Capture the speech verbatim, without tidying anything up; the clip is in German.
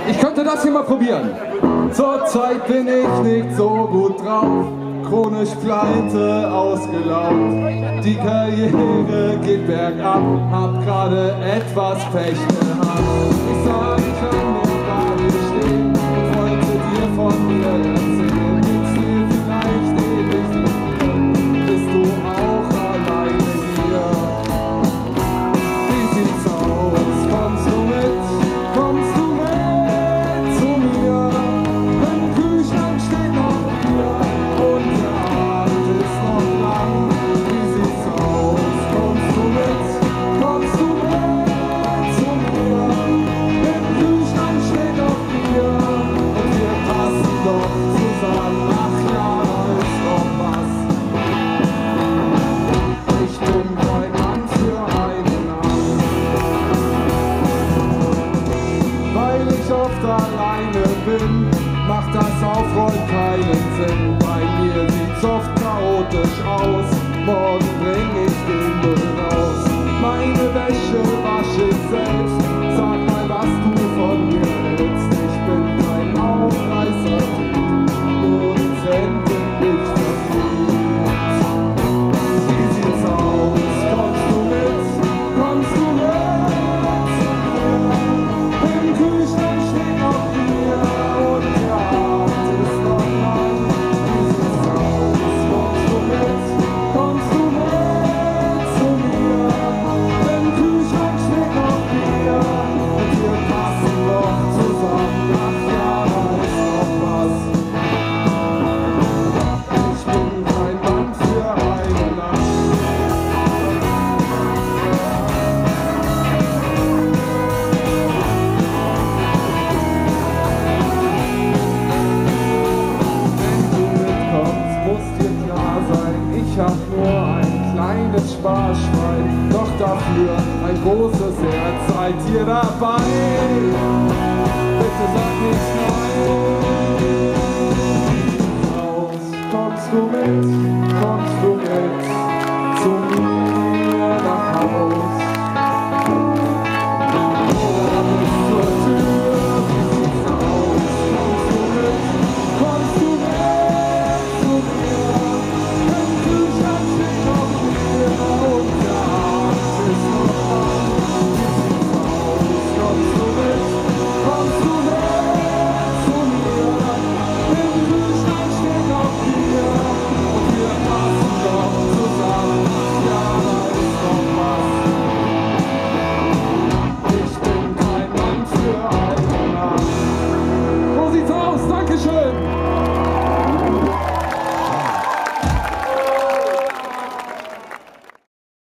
Ich könnte das hier mal probieren. Zurzeit bin ich nicht so gut drauf, chronisch pleite, ausgelaugt. Die Karriere geht bergab, hab gerade etwas Pech gehabt. Ich sag, ich kann nicht bei dir stehen und wollte dir von mir erzählen. Geht's dir vielleicht ewig lang, bist du auch alleine hier? Wie sieht's aus? Kommst du mit? Kommst du mit zu mir? Im Kühlschrank steht noch Bier und der Abend ist noch lang. Wie sieht's aus? Kommst du mit? Kommst du mit zu mir? Im Kühlschrank steht noch Bier und wir passen doch zusammen. Ach ja, da ist doch was. Ich bin kein Mann für einen Namen, weil ich oft alleine bin, macht das Aufräumen keinen Sinn. Bei mir sieht's oft chaotisch aus, morgen bring ich den Müll raus. Meine Wäsche wasche ich selbst, sag mal, was du von mir hältst. Ich bin kein Aufreißer, nur dezent in dich verliebt. Wie sieht's aus? Kommst du mit? Kommst du mit? Im Kühlschrank steht noch Bier und der Abend ist noch lang. Wie sieht's aus? Kommst du mit? Kommst du mit zu mir? Im Kühlschrank steht noch Bier und wir passen doch zusammen. Ach ja, da ist noch was. Ich bin kein Mann für eine Nacht. Wenn du mitkommst, muss dir klar sein, ich hab nur ein kleines Sparschwein, doch dafür ein großes Herz. Seid ihr dabei? Bitte sag nicht nein. Aus, kommst du mit?